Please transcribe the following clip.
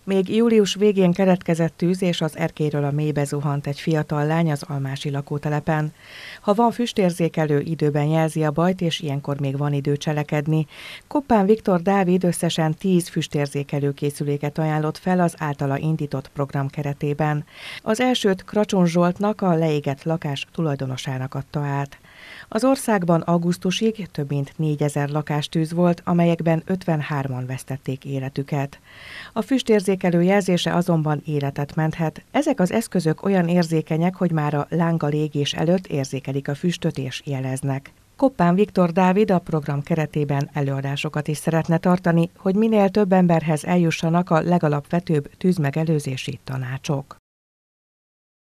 Még július végén keletkezett tűz, és az erkélyről a mélybe zuhant egy fiatal lány az almási lakótelepen. Ha van füstérzékelő, időben jelzi a bajt, és ilyenkor még van idő cselekedni. Koppán Viktor Dávid összesen 10 füstérzékelő készüléket ajánlott fel az általa indított program keretében. Az elsőt Kracson Zsoltnak, a leégett lakás tulajdonosának adta át. Az országban augusztusig több mint 4000 lakástűz volt, amelyekben 53-an vesztették életüket. A füstérzékelő jelzése azonban életet menthet. Ezek az eszközök olyan érzékenyek, hogy már a lánga légés előtt érzékelik a füstöt és jeleznek. Koppán Viktor Dávid a program keretében előadásokat is szeretne tartani, hogy minél több emberhez eljussanak a legalapvetőbb tűzmegelőzési tanácsok.